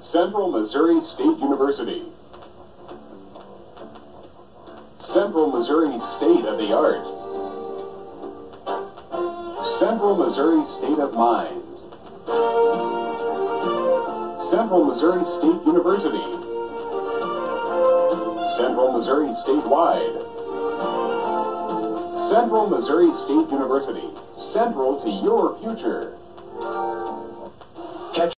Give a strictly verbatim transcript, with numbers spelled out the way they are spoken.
Central Missouri State University. Central Missouri State of the Art. Central Missouri State of Mind. Central Missouri State University. Central Missouri Statewide. Central Missouri State University. Central to your future.